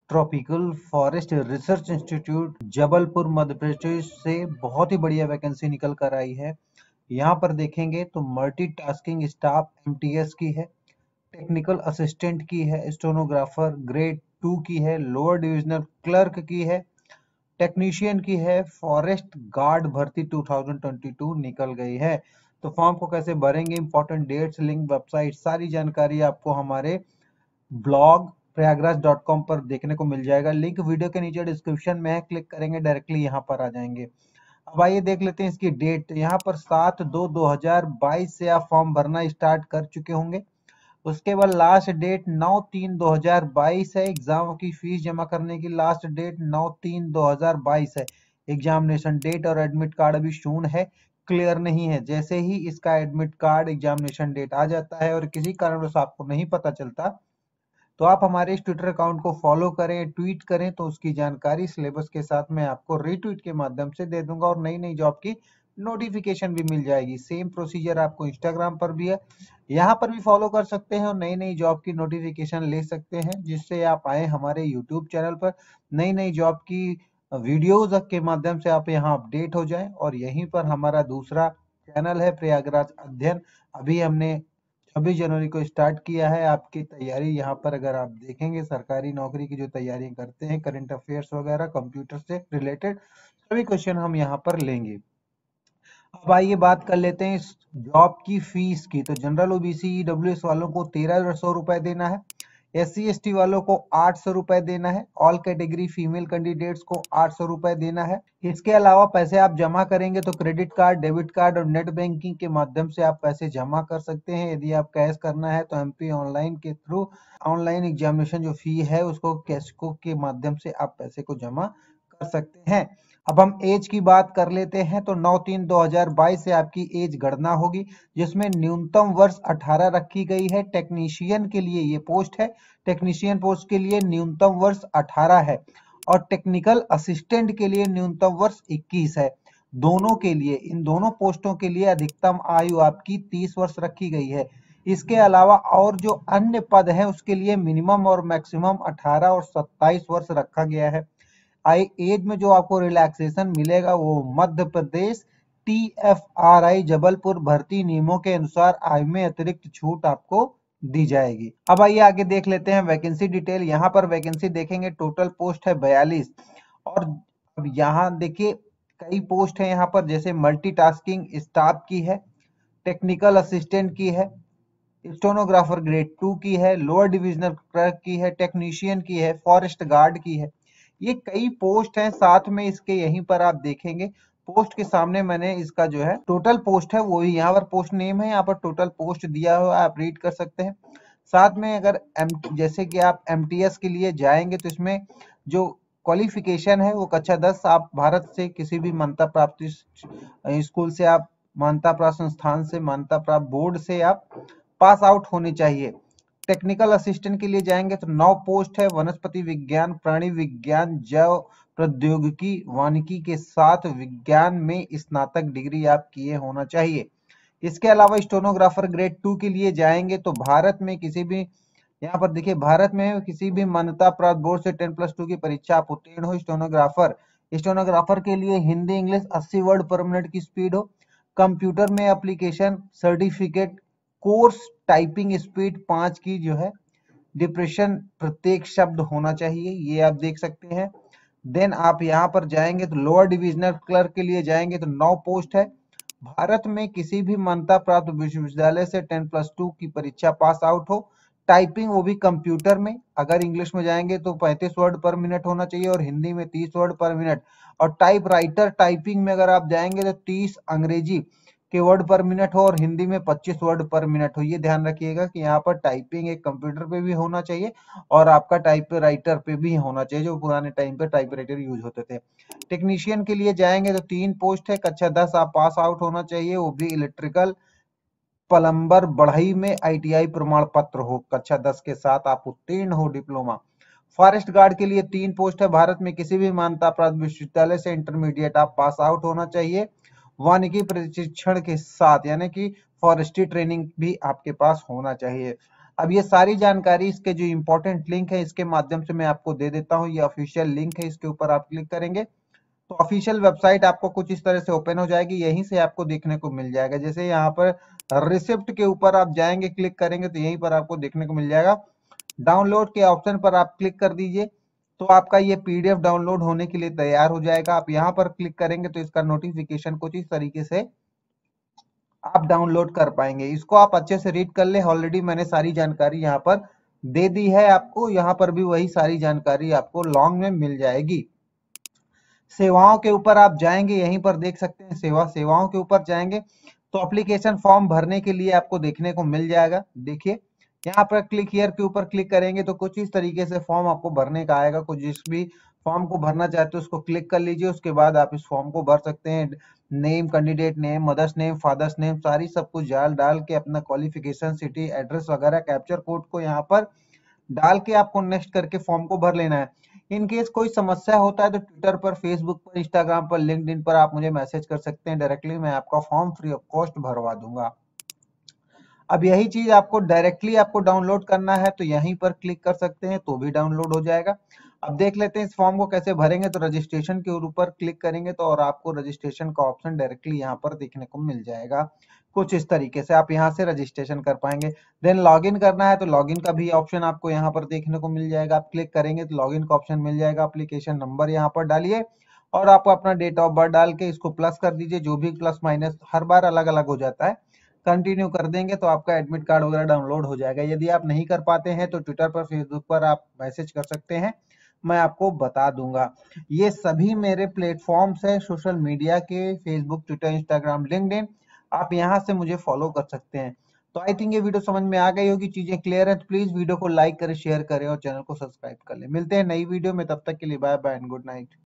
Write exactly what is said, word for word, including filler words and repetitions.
Tropical forest research institute Jabalpur Madhya Pradesh से बहुत ही बढ़िया वैकेंसी निकल कर आई है। यहाँ पर देखेंगे तो मल्टीटास्किंग स्टाफ एमटीएस की है, टेक्निकल असिस्टेंट की है, स्टेनोग्राफर ग्रेड टू की है, लोअर डिविजनल क्लर्क की है, टेक्नीशियन की है, फॉरेस्ट गार्ड भर्ती दो हज़ार बाईस निकल गई है। तो फॉर्म को कैसे भरेंगे, इंपॉर्टेंट डेट्स, लिंक, वेबसाइट, सारी जानकारी आपको हमारे ब्लॉग प्रयागराज डॉट कॉम पर देखने को मिल जाएगा। लिंक वीडियो के नीचे डिस्क्रिप्शन में है, क्लिक करेंगे डायरेक्टली यहाँ पर आ जाएंगे। अब आइए देख लेते हैं इसकी डेट। यहाँ पर सात दो दो हजार बाईस से आप फॉर्म भरना स्टार्ट कर चुके होंगे। उसके बाद लास्ट डेट नौ तीन दो हजार बाईस है। एग्जाम की फीस जमा करने की लास्ट डेट नौ तीन दो हजार बाईस है। एग्जामिनेशन डेट और एडमिट कार्ड अभी शून्य है, क्लियर नहीं है। जैसे ही इसका एडमिट कार्ड एग्जामिनेशन डेट आ जाता है और किसी कारणवश आपको नहीं पता चलता, तो आप हमारे इस ट्विटर अकाउंट को फॉलो करें, ट्वीट करें, तो उसकी जानकारी सिलेबस के साथ मैं आपको रीट्वीट के माध्यम से दे दूंगा और नई नई जॉब की नोटिफिकेशन भी मिल जाएगी। सेम प्रोसीजर आपको इंस्टाग्राम पर भी है, यहाँ पर भी फॉलो कर सकते हैं और नई नई जॉब की नोटिफिकेशन ले सकते हैं, जिससे आप आए हमारे यूट्यूब चैनल पर नई नई जॉब की वीडियोज के माध्यम से आप यहाँ अपडेट हो जाएं। और यहीं पर हमारा दूसरा चैनल है प्रयागराज अध्ययन, अभी हमने छब्बीस जनवरी को स्टार्ट किया है। आपकी तैयारी यहाँ पर अगर आप देखेंगे, सरकारी नौकरी की जो तैयारी करते हैं, करंट अफेयर्स वगैरह, कंप्यूटर से रिलेटेड सभी क्वेश्चन हम यहाँ पर लेंगे। अब आइए बात कर लेते हैं इस जॉब की फीस की। तो जनरल ओबीसी ईडब्ल्यूएस वालों को तेरह सौ रुपए देना है, एस सी एस टी वालों को आठ सौ रुपए देना है, ऑल कैटेगरी फीमेल कैंडिडेट्स को आठ सौ रुपए देना है। इसके अलावा पैसे आप जमा करेंगे तो क्रेडिट कार्ड, डेबिट कार्ड और नेट बैंकिंग के माध्यम से आप पैसे जमा कर सकते हैं। यदि आप कैश करना है तो एमपी ऑनलाइन के थ्रू ऑनलाइन एग्जामिनेशन जो फी है उसको कैश को के माध्यम से आप पैसे को जमा कर सकते हैं। अब हम एज की बात कर लेते हैं। तो नौ तीन दो हजार बाईस से आपकी एज गणना होगी, जिसमें न्यूनतम वर्ष अठारह रखी गई है। टेक्नीशियन के लिए ये पोस्ट है, टेक्नीशियन पोस्ट के लिए न्यूनतम वर्ष अठारह है और टेक्निकल असिस्टेंट के लिए न्यूनतम वर्ष इक्कीस है। दोनों के लिए, इन दोनों पोस्टों के लिए अधिकतम आयु आपकी तीस वर्ष रखी गई है। इसके अलावा और जो अन्य पद है उसके लिए मिनिमम और मैक्सिमम अठारह और सत्ताईस वर्ष रखा गया है। आई एज में जो आपको रिलैक्सेशन मिलेगा वो Madhya Pradesh T F R I Jabalpur भर्ती नियमों के अनुसार आयु में अतिरिक्त छूट आपको दी जाएगी। अब आइए आगे देख लेते हैं वैकेंसी डिटेल। यहाँ पर वैकेंसी देखेंगे, टोटल पोस्ट है बयालीस। और अब यहाँ देखिए कई पोस्ट है यहाँ पर, जैसे मल्टीटास्किंग स्टाफ की है, टेक्निकल असिस्टेंट की है, स्टेनोग्राफर ग्रेड टू की है, लोअर डिविजनल क्लर्क की है, टेक्नीशियन की है, फॉरेस्ट गार्ड की है। ये कई पोस्ट हैं। साथ में इसके यहीं पर आप देखेंगे पोस्ट के सामने मैंने इसका जो है टोटल पोस्ट है वो ही यहाँ पर पोस्ट नेम है, यहाँ पर टोटल पोस्ट दिया हुआ आप रीड कर सकते हैं। साथ में अगर एम जैसे कि आप एमटीएस के लिए जाएंगे तो इसमें जो क्वालिफिकेशन है वो कक्षा दस, आप भारत से किसी भी मान्यता प्राप्त स्कूल से, आप मान्यता प्राप्त संस्थान से, मान्यता प्राप्त बोर्ड से आप पास आउट होने चाहिए। टेक्निकल असिस्टेंट के लिए जाएंगे तो नौ पोस्ट है, वनस्पति विज्ञान, प्राणी विज्ञान, जैव प्रौद्योगिकी, वानिकी के साथ विज्ञान में स्नातक डिग्री आप किए होना चाहिए। इसके अलावा स्टेनोग्राफर ग्रेड टू के लिए जाएंगे तो भारत में किसी भी, यहाँ पर देखिए, भारत में किसी भी मान्यता प्राप्त बोर्ड से टेन प्लस टू की परीक्षा आप उत्तीर्ण हो। स्टेनोग्राफर स्टेनोग्राफर के लिए हिंदी इंग्लिश अस्सी वर्ड पर मिनट की स्पीड हो। कंप्यूटर में application certificate course typing speed पांच की जो है, डिप्रेशन प्रत्येक शब्द होना चाहिए, ये आप देख सकते हैं। देन आप यहाँ पर जाएंगे तो लोअर डिविजनल क्लर्क के लिए जाएंगे तो नौ पोस्ट है। भारत में किसी भी मान्यता प्राप्त विश्वविद्यालय से टेन प्लस टू की परीक्षा पास आउट हो। टाइपिंग वो भी कंप्यूटर में, अगर इंग्लिश में जाएंगे तो पैंतीस वर्ड पर मिनट होना चाहिए और हिंदी में तीस वर्ड पर मिनट। और टाइप राइटर टाइपिंग में अगर आप जाएंगे तो तीस अंग्रेजी के वर्ड पर मिनट हो और हिंदी में पच्चीस वर्ड पर मिनट हो। ये ध्यान रखिएगा कि यहाँ पर टाइपिंग एक कंप्यूटर पे भी होना चाहिए और आपका टाइप राइटर पे भी होना चाहिए, जो पुराने टाइम पे टाइप राइटर यूज होते थे। टेक्नीशियन के लिए जाएंगे तो तीन पोस्ट है, कक्षा दस आप पास आउट होना चाहिए, वो भी इलेक्ट्रिकल प्लम्बर, बढ़ई में आईटीआई प्रमाण पत्र हो, कक्षा दस के साथ आप उत्तीर्ण हो, डिप्लोमा। फॉरेस्ट गार्ड के लिए तीन पोस्ट है, भारत में किसी भी मान्यता प्राप्त विश्वविद्यालय से इंटरमीडिएट आप पास आउट होना चाहिए, वानिकी प्रशिक्षण के साथ, यानी कि फॉरेस्ट्री ट्रेनिंग भी आपके पास होना चाहिए। अब ये सारी जानकारी इसके जो इंपॉर्टेंट लिंक है इसके माध्यम से मैं आपको दे देता हूँ। ये ऑफिशियल लिंक है, इसके ऊपर आप क्लिक करेंगे तो ऑफिशियल वेबसाइट आपको कुछ इस तरह से ओपन हो जाएगी। यहीं से आपको देखने को मिल जाएगा। जैसे यहाँ पर रिसिप्ट के ऊपर आप जाएंगे, क्लिक करेंगे तो यहीं पर आपको देखने को मिल जाएगा। डाउनलोड के ऑप्शन पर आप क्लिक कर दीजिए तो आपका ये पीडीएफ डाउनलोड होने के लिए तैयार हो जाएगा। आप यहाँ पर क्लिक करेंगे तो इसका नोटिफिकेशन कुछ इस तरीके से आप डाउनलोड कर पाएंगे। इसको आप अच्छे से रीड कर ले। ऑलरेडी मैंने सारी जानकारी यहाँ पर दे दी है आपको। यहाँ पर भी वही सारी जानकारी आपको लॉन्ग में मिल जाएगी। सेवाओं के ऊपर आप जाएंगे, यहीं पर देख सकते हैं सेवा, सेवाओं के ऊपर जाएंगे तो एप्लीकेशन फॉर्म भरने के लिए आपको देखने को मिल जाएगा। देखिए यहाँ पर क्लिक हियर के ऊपर क्लिक करेंगे तो कुछ इस तरीके से फॉर्म आपको भरने का आएगा। कुछ जिस भी फॉर्म को भरना चाहते हो उसको क्लिक कर लीजिए। उसके बाद आप इस फॉर्म को भर सकते हैं। Name, candidate name, mother's name, father's name, सारी सब कुछ डाल डाल के अपना क्वालिफिकेशन, सिटी, एड्रेस वगैरह कैप्चर कोड को यहाँ पर डाल के आपको नेक्स्ट करके फॉर्म को भर लेना है। इन केस कोई समस्या होता है तो ट्विटर पर, फेसबुक पर, इंस्टाग्राम पर, लिंक्डइन पर आप मुझे मैसेज कर सकते हैं डायरेक्टली। मैं आपका फॉर्म फ्री ऑफ कॉस्ट भरवा दूंगा। अब यही चीज आपको डायरेक्टली आपको डाउनलोड करना है तो यहीं पर क्लिक कर सकते हैं तो भी डाउनलोड हो जाएगा। अब देख लेते हैं इस फॉर्म को कैसे भरेंगे। तो रजिस्ट्रेशन के ऊपर क्लिक करेंगे तो और आपको रजिस्ट्रेशन का ऑप्शन डायरेक्टली यहाँ पर देखने को मिल जाएगा। कुछ इस तरीके से आप यहाँ से रजिस्ट्रेशन कर पाएंगे। देन लॉगिन करना है तो लॉगिन का भी ऑप्शन आपको यहाँ पर देखने को मिल जाएगा। आप क्लिक करेंगे तो लॉगिन का ऑप्शन मिल जाएगा। एप्लीकेशन नंबर यहाँ पर डालिए और आपको अपना डेट ऑफ बर्थ डाल के इसको प्लस कर दीजिए। जो भी प्लस माइनस हर बार अलग अलग हो जाता है, कंटिन्यू कर देंगे तो आपका एडमिट कार्ड वगैरह डाउनलोड हो जाएगा। यदि आप नहीं कर पाते हैं तो ट्विटर पर, फेसबुक पर आप मैसेज कर सकते हैं, मैं आपको बता दूंगा। ये सभी मेरे प्लेटफॉर्म्स है सोशल मीडिया के, फेसबुक, ट्विटर, इंस्टाग्राम, लिंक्डइन। आप यहाँ से मुझे फॉलो कर सकते हैं। तो आई थिंक ये वीडियो समझ में आ गई होगी, चीजें क्लियर है। तो प्लीज वीडियो को लाइक करें, शेयर करें और चैनल को सब्सक्राइब कर लें। मिलते हैं नई वीडियो में, तब तक के लिए bye bye and good night.